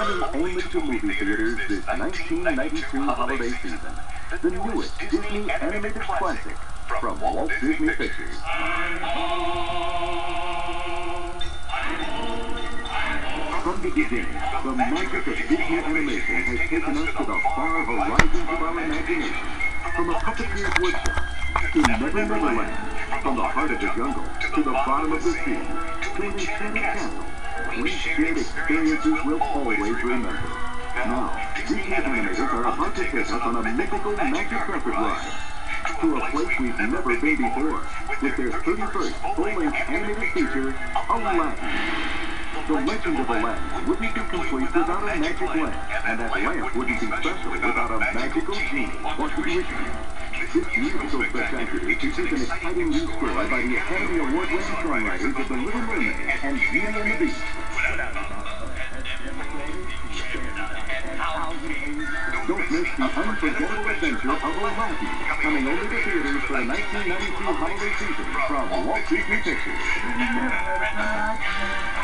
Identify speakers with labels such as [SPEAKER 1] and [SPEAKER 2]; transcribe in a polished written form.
[SPEAKER 1] coming only to movie theaters this 1992 holiday season. The newest Disney animated classic from Walt Disney Pictures. From the beginning, the magic of Disney animation has taken us to the far horizons of our imagination. From a puppeteer's workshop to Never Never Land, from the heart of the jungle to the bottom of the sea, to an enchanted castle. These shared experiences we'll always remember. Now, Disney animators are about to take us on a mythical magic carpet ride to a place we've never been before with their 31st full-length animated feature, Aladdin. The legend of Aladdin wouldn't be complete without a magic lamp, and that lamp wouldn't be special without a magical genie or magician. This musical spectacular features an exciting new story by the Academy Award-winning songwriters of The Little Mermaid and Beauty and the Beast. Don't miss the unforgettable adventure of Aladdin, coming only to theaters for the 1992 holiday season from Walt Disney Pictures.